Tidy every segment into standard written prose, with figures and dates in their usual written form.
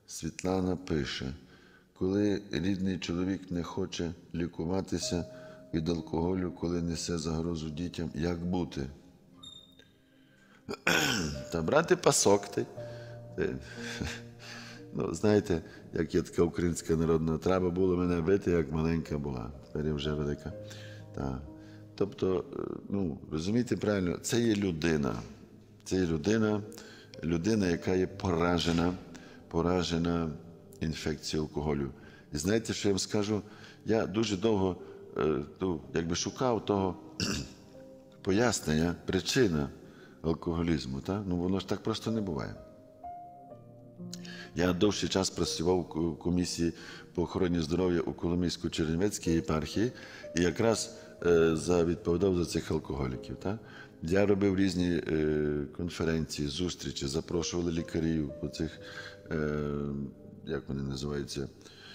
Світлана пише, коли рідний чоловік не хоче лікуватися від алкоголю, коли несе загрозу дітям, як бути? Та брати пасок. Ну, знаєте, як є така українська народна, треба було мене бити, як маленька була, тепер я вже велика. Тобто, розумієте правильно, це є людина. Це є людина, яка є поражена інфекцією алкоголю. І знаєте, що я вам скажу? Я дуже довго шукав того пояснення, причина алкоголізму. Воно ж так просто не буває. Я довший час працював у комісії по охороні здоров'я у Коломийсько-Чернівецькій єпархії і якраз відповідав за цих алкоголіків. Я робив різні конференції, зустрічі, запрошували лікарів по цих, як вони називаються,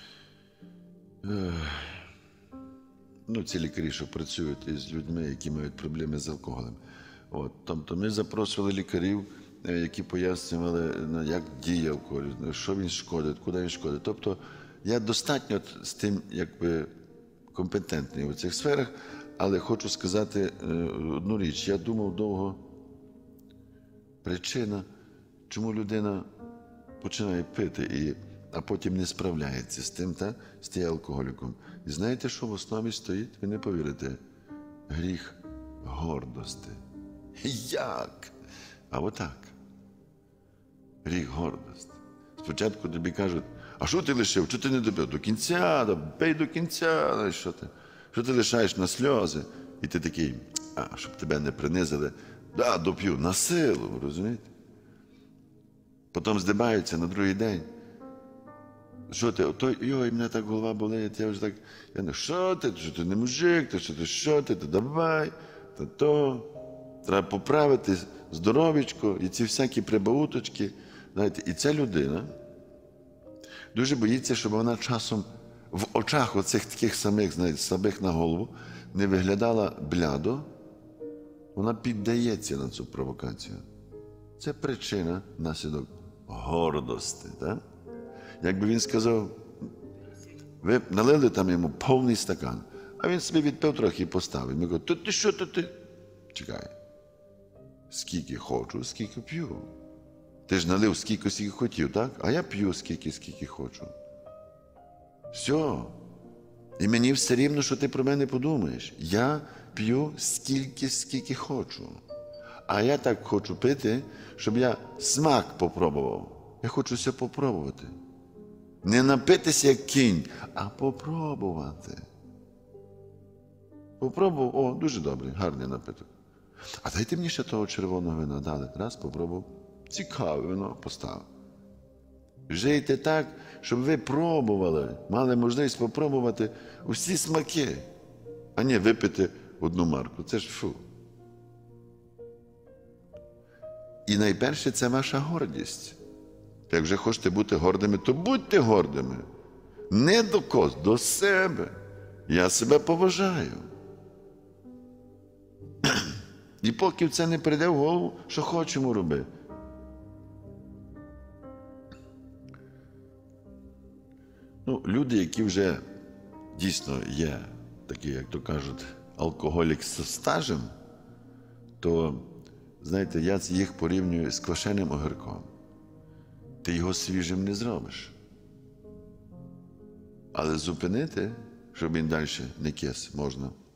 ці лікарі, що працюють із людьми, які мають проблеми з алкоголем. Тобто ми запрошували лікарів, які пояснювали, як діє алкоголь, що він шкодить, куди він шкодить. Тобто я достатньо з тим компетентний у цих сферах, але хочу сказати одну річ. Я думав довго, причина, чому людина починає пити, а потім не справляється з тим, з тим алкоголіком. І знаєте, що в основі стоїть? Ви не повірите. Гріх гордості. Як? А отак. Гріх гордості. Спочатку тобі кажуть, а що ти лишив? Чого ти не допив? До кінця, пий до кінця. Що ти? Що ти лишаєш на сльози? І ти такий, щоб тебе не принизили. Доп'ю, на силу, розумієте? Потім здибаються на другий день. Що ти? Йой, мене так голова болить, я вже так, що ти не мужик, що ти, давай, треба поправити здоров'ячко, і ці всякі прибауточки. Знаєте, і ця людина дуже боїться, щоб вона часом в очах оцих таких самих, знаєте, слабих на голову не виглядала блядо, вона піддається на цю провокацію. Це причина, наслідок гордості. Якби він сказав, ви налили там йому повний стакан, а він собі відпив трохи і поставив. Ми кажемо, ти що? Чекай. Скільки хочу, скільки п'ю. Ти ж налив скільки хотів, так? А я п'ю скільки хочу. Все. І мені все рівно, що ти про мене подумаєш. Я п'ю скільки хочу. А я так хочу пити, щоб я смак попробував. Я хочу все попробувати. Не напитися як кінь, а попробувати. Попробував, дуже добрий, гарний напиток. А дайте мені ще того червоного вина. Дали. Раз, попробував. Цікаве вино поставив. Жийте так, щоб ви пробували, мали можливість попробувати усі смаки, а не випити одну марку. Це ж фу. І найперше це ваша гордість. Як вже хочете бути гордими, то будьте гордими. Не до когось, до себе. Я себе поважаю. І поки це не прийде в голову, що хочемо робити. Люди, які вже дійсно є такі, як то кажуть, алкоголік з стажем, то, знаєте, я їх порівнюю з квашеним огірком. Ти його свіжим не зробиш. Але зупинити, щоб він далі не кис, можна.